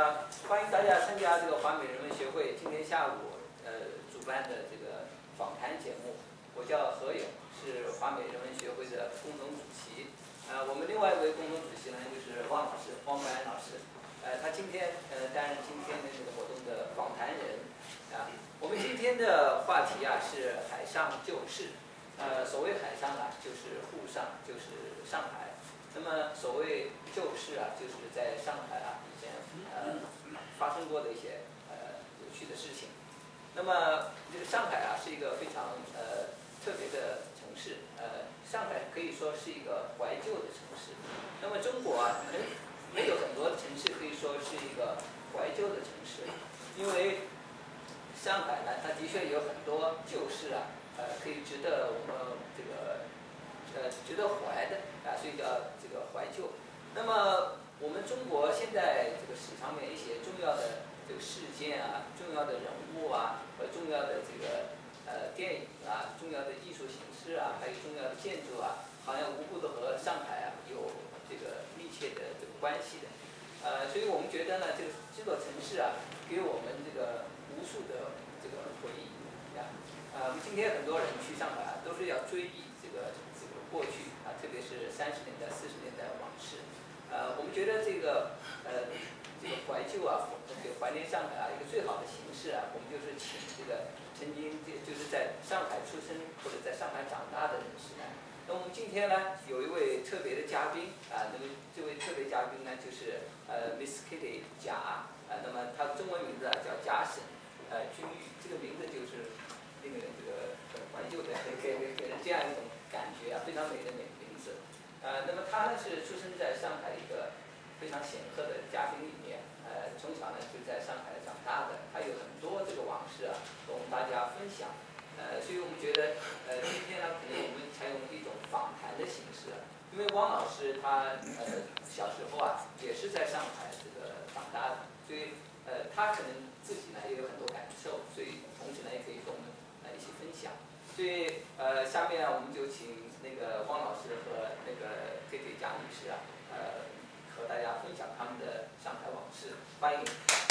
欢迎大家参加这个华美人文学会今天下午主办的这个访谈节目。我叫何勇，是华美人文学会的共同主席。我们另外一位共同主席呢就是汪老师，汪柏安老师。他今天担任今天的这个活动的访谈人。我们今天的话题是海上旧事。所谓海上就是沪上，就是上海。那么所谓旧事就是在上海以前发生过的一些有趣的事情。那么这个上海是一个非常特别的城市。上海可以说是一个怀旧的城市。那么中国没有很多城市可以说是一个怀旧的城市，因为上海呢，它的确有很多旧事可以值得我们这个值得怀的所以叫这个怀旧。那么我们中国现在这个史上面一些重要的这个事件重要的人物和重要的这个电影重要的艺术形式还有重要的建筑好像无不都和上海有这个密切的这个关系的。所以我们觉得呢，这座城市给我们这个无数的这个回忆今天很多人去上海都是要追忆这个过去特别是30年代、40年代往事。我们觉得这个怀旧怀念上海一个最好的形式我们就是请这个曾经就是在上海出生或者在上海长大的人士来。那我们今天呢有一位特别的嘉宾那么这位特别嘉宾呢就是Miss Kitty 贾那么她的中文名字叫贾沈君玉，这个名字就是令人这个很怀旧的，给人这样一种感觉非常美的名字。那么他呢是出生在上海一个非常显赫的家庭里面，从小呢就在上海长大的，他有很多这个往事跟我们大家分享。所以我们觉得今天呢可能我们采用一种访谈的形式，因为汪老师他小时候也是在上海这个长大的，所以他可能自己呢也有很多感受，所以同时呢也可以跟我们一起分享。所以下面我们就请那个汪老师和那个Kitty贾女士和大家分享他们的上海往事，欢迎。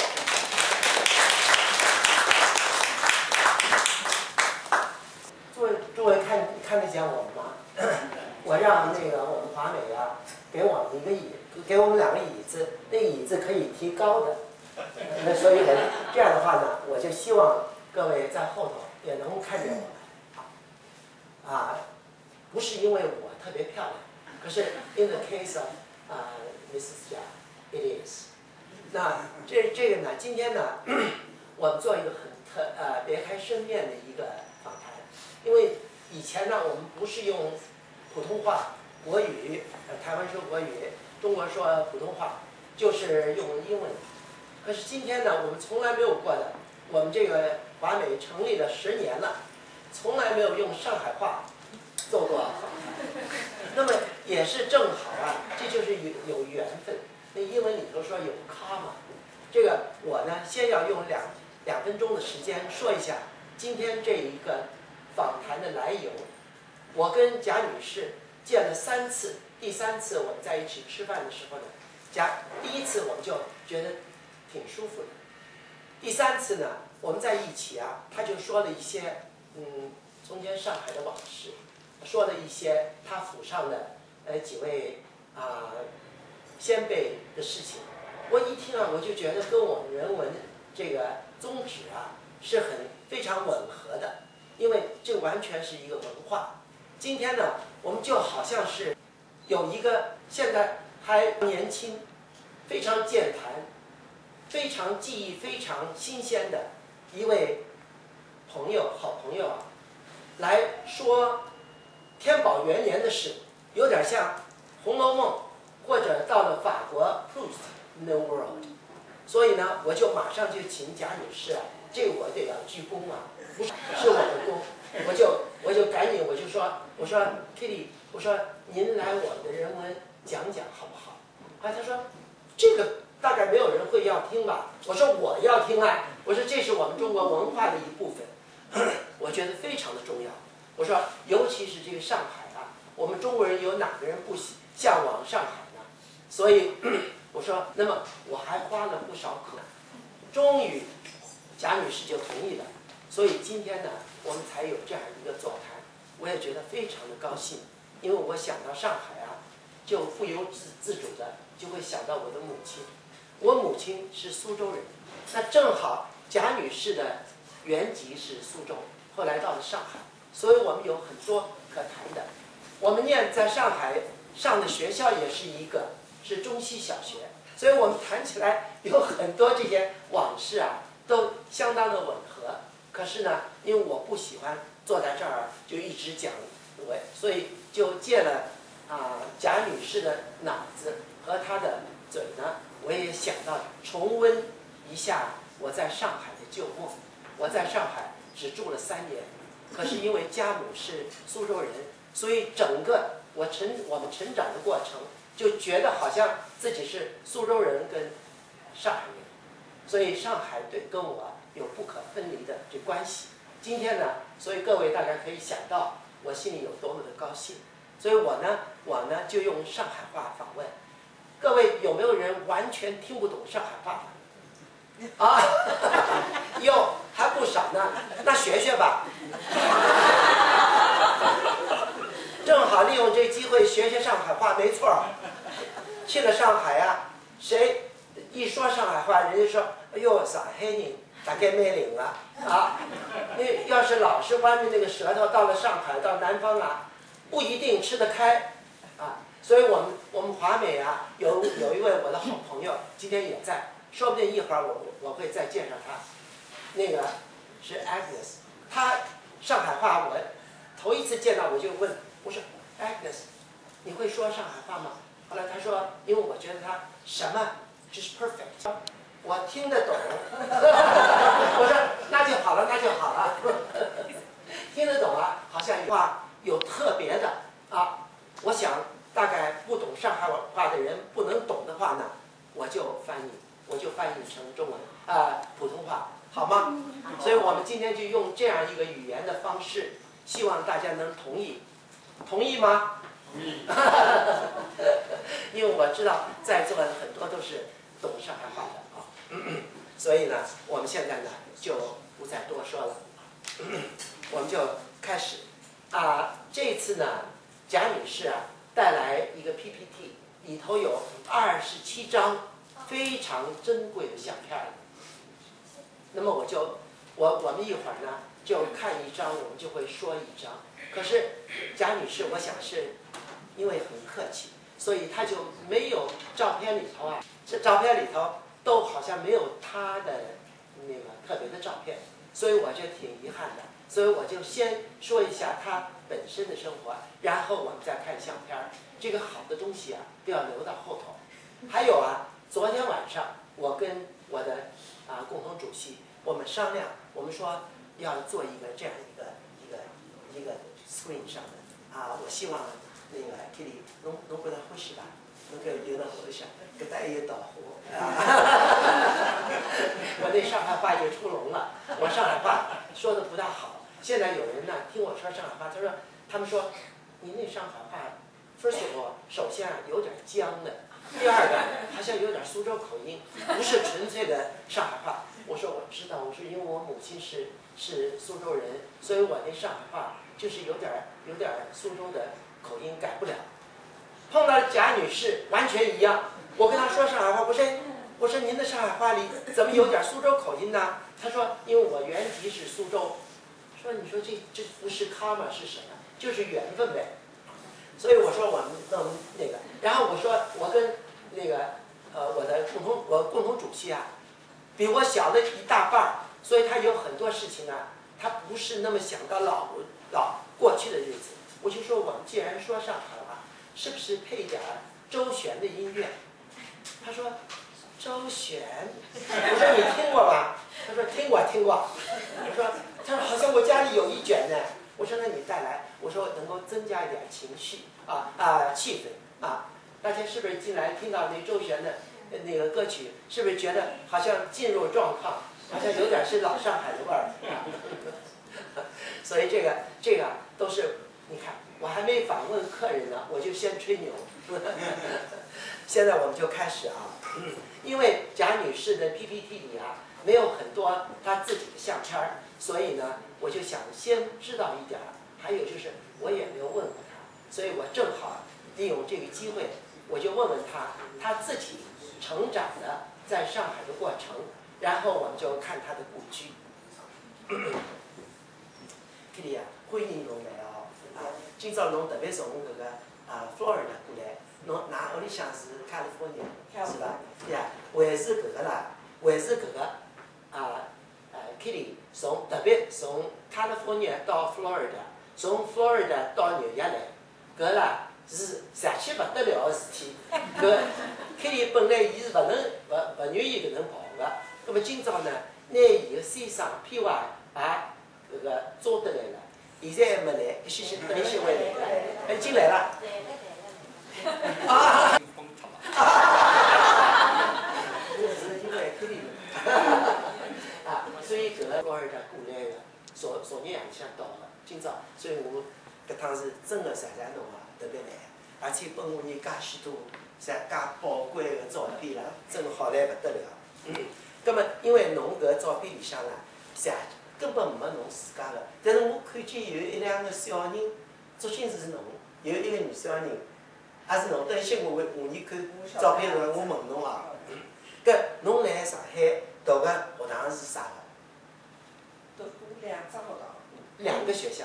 诸位看得见我们吗？我让那个我们华美给我们一个给我们2个椅子，那个椅子可以提高的。那所以这样的话呢，我就希望各位在后头也能看见我们。不是因为我特别漂亮，可是 in the case of Mrs. 贾 it is。那这个呢，今天呢，我们做一个很别开生面的一个访谈，因为以前呢，我们不是用普通话、国语，台湾说国语，中国说普通话，就是用英文。可是今天呢，我们从来没有过的，我们这个华美成立了10年了，从来没有用上海话做过访谈。那么也是正好这就是有缘分。那英文里头说有karma。这个我呢，先要用2分钟的时间说一下今天这一个访谈的来由。我跟贾女士见了3次，第3次我们在一起吃饭的时候呢，第1次我们就觉得挺舒服的。第3次呢，我们在一起他就说了一些中间上海的往事，说了一些他府上的几位先辈的事情。我一听我就觉得跟我们人文这个宗旨是非常吻合的，因为这完全是一个文化。今天呢，我们就好像是有一个现在还年轻、非常健谈、非常记忆非常新鲜的一位好朋友来说天宝元年的事，有点像《红楼梦》或者到了法国 Proust New World。所以呢，我就马上就请贾女士这个我得要鞠躬不是我的功，我就赶紧我说 Kitty， 我说您来我们的人文讲讲好不好？她说这个大概没有人会要听吧？我说我要听我说这是我们中国文化的一部分，我觉得非常的重要。我说尤其是这个上海我们中国人有哪个人不向往上海呢？所以我说，那么我还花了不少苦，终于贾女士就同意了。所以今天呢，我们才有这样一个座谈，我也觉得非常的高兴，因为我想到上海啊，就不由自主的就会想到我的母亲。我母亲是苏州人，那正好贾女士的原籍是苏州，后来到了上海，所以我们有很多可谈的。我们在上海上的学校也是一个，是中西小学，所以我们谈起来有很多这些往事啊，都相当的吻合。可是呢，因为我不喜欢坐在这儿就一直讲，所以就借了贾女士的脑子和她的嘴呢，我也想到重温一下我在上海的旧梦。我在上海只住了3年，可是因为家母是苏州人，所以整个我们成长的过程就觉得好像自己是苏州人跟上海人，所以上海跟我有不可分离的这关系。今天呢，所以各位大家可以想到我心里有多么的高兴。所以我呢就用上海话访问。各位有没有人完全听不懂上海话啊？有，还不少呢。那学学吧。正好利用这机会学学上海话，没错。去了上海啊，谁一说上海话，人家说：“哎呦，上海人大概没灵了啊！”那要是老是弯着那个舌头，到了上海，到南方啊，不一定吃得开啊。所以我们华美啊，有一位我的好朋友，今天也在，说不定一会儿我会再介绍他。那个是 Agnes， 他上海话我头一次见到我就问，我说 Agnes， 你会说上海话吗？后来他说，因为我觉得他什么就是 perfect， 我听得懂。我说那就好了，那就好了。听得懂啊，好像话有特别的啊。我想大概不懂上海话的人不能懂的话呢，我就翻译成中文普通话，好吗？所以我们今天就用这样一个语言的方式，希望大家能同意，同意吗？同意。因为我知道在座的很多都是懂上海话的啊，所以呢，我们现在呢就不再多说了，我们就开始这一次呢，贾女士带来一个 PPT， 里头有27张非常珍贵的相片。那么我们一会儿呢就看一张，我们就会说一张。可是贾女士，我想是因为很客气，所以她就没有照片里头这照片里头都好像没有她的那个特别的照片，所以我就挺遗憾的。所以我就先说一下她本身的生活，然后我们再看相片。这个好的东西都要留到后头。还有昨天晚上我跟我的共同主席我们商量，我们说要做一个这样一个 screen 上的我希望那个 Kitty 侬觉得欢喜吧？侬搿留到后头想，搿搭还有导航我那上海话就出笼了，我上海话说的不大好。现在有人呢听我说上海话，他们说你那上海话 ，first of all， 首先有点僵的，第二个好像有点苏州口音，不是纯粹的上海话。我说我知道，我说因为我母亲是苏州人，所以我那上海话就是有点苏州的口音，改不了。碰到贾女士完全一样，我跟她说上海话，我说您的上海话里怎么有点苏州口音呢？她说因为我原籍是苏州。说你说这不是karma是什么？就是缘分呗。所以我说我们弄那个，然后我说我跟那个我共同主席比我小了一大半儿，所以他有很多事情他不是那么想到老过去的日子。我就说我们既然说上海话，是不是配点周璇的音乐？他说周璇，我说你听过吗？他说听过。他说好像我家里有一卷呢。我说那你带来，我说能够增加一点情绪气氛大家是不是进来听到那周璇的那个歌曲，是不是觉得好像进入状况，好像有点是老上海的味儿所以这个都是你看，我还没访问客人呢，我就先吹牛现在我们就开始因为贾女士的 PPT 里啊没有很多她自己的相片儿，所以呢，我就想先知道一点儿。还有就是我也没有问过她，所以我正好利用这个机会，我就问问她自己成长的在上海的过程，然后我们就看她的故居。Kitty 啊，欢迎侬来哦！今朝侬特别从搿个Florida 过来，侬㑚屋里向是 California 是吧？呀，还是搿个啦，还是搿个Kitty 特别从 California 到 Florida， 从 Florida 到纽约来，搿啦是邪气勿得了个事体。搿 Kitty 本来伊是勿愿意搿能跑个，葛末今朝呢，拿伊个先生 PY 也搿个招得来了。现在还没来，一歇等一歇会来的，已经来了。啊！是因为肯定所以搿个高二家过来个，昨日夜里向到个，今朝，所以我搿趟是真个谢谢侬啊，特别来，而且拨我人介许多介宝贵个照片啦，真好来勿得了。葛末因为侬搿照片里向啦，根本没侬自家个，但是我看见有一两个小人，足心是侬，有一个女小人，也是侬。等歇我下年看照片辰光，我问侬啊，搿侬来上海读个学堂是啥个？ 读过2只学堂。 2个学校。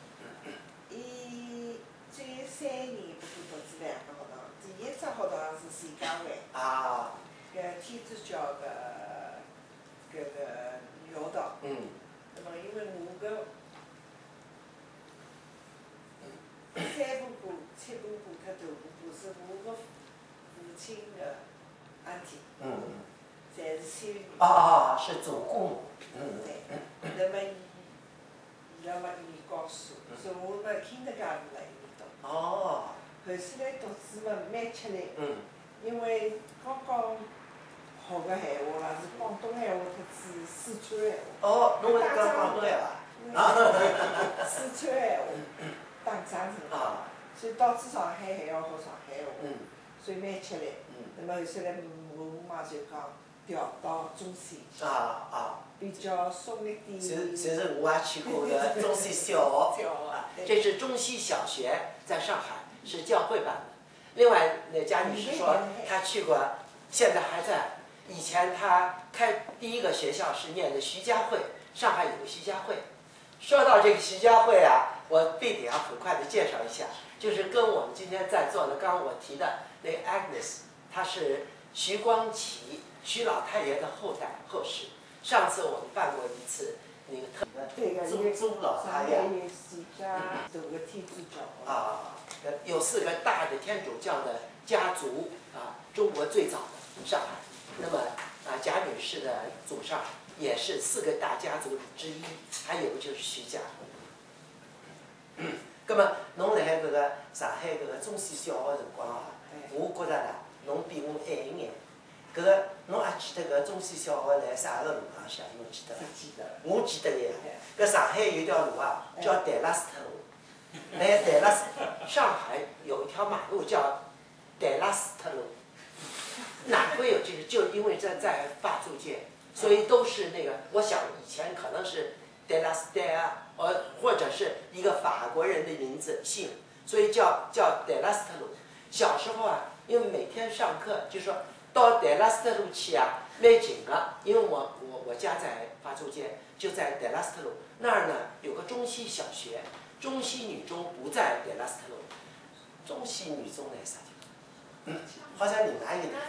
伊最3年不过读是2个学堂，第一只学堂是徐家汇。 啊。 搿天主教搿个女学堂。那么因为我搿3部部、7部部和大部部是我个父亲个阿弟。侪是修女。 是祖姑母。 对。那么伊拉没给你教书，所以我个 kindergarten 辣伊面读。后首来读书嘛蛮吃力。因为刚刚学个闲话啦是广东闲话特子四川闲话。 侬会讲广东闲话？ 四川闲话，打仗时候，所以导致上海还要学上海话，所以蛮吃力。那么后首来我妈就讲调到中西，比较松一点。 就是我也去过个中西小学，这是中西小学，在上海是教会办的。另外，那贾女士说她去过，现在还在。以前她开第一个学校是念的徐家汇，上海有个徐家汇。说到这个徐家汇啊，我必得要很快的介绍一下，就是跟我们今天在座的，刚刚我提的那个 Agnes， 她是徐光启徐老太爷的后世。上次我们办过一次那个特别的宗老太爷。有4个大的天主教的家族中国最早的上海。那么贾女士的祖上也是4个大家族之一，还有就是徐家。那么侬辣海搿个上海搿个中西小学辰光我觉着啦，侬比我晚一眼。搿个侬还记得搿中西小学辣啥个路浪向？侬记得伐？我记得呀。搿上海有条路叫戴拉斯特路。上海有一条马路叫戴拉斯特路。哪会有这个？就因为在法租界，所以都是那个。我想以前可能是戴拉斯戴或者是一个法国人的名字姓，所以叫戴拉斯特路。小时候因为每天上课就说到戴拉斯特路去蛮近的，因为我家在法租界，就在戴拉斯特路那儿呢，有个中西小学，中西女中不在戴拉斯特路，中西女中在啥地方？好像你哪一个地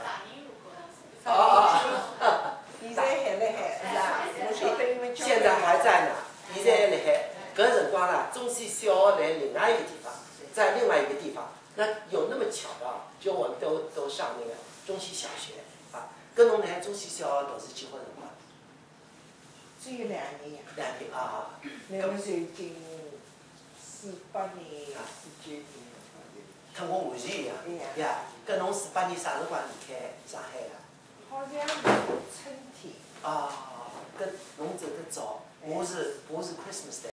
方？ 现在还辣海，是吧？我晓得，因为现在还在呢，现在还辣海。搿辰光啦，中西小学在另外一个地方，在另外一个地方。那有那么巧就我们都上那个中西小学跟侬辣中西小学读是几多辰光？ 只有2年 2年那么就已经48年、49年。 跟我完全一样。搿侬48年啥辰光离开上海了？ 好像是春天。 跟侬走得早，我是 Christmas Day。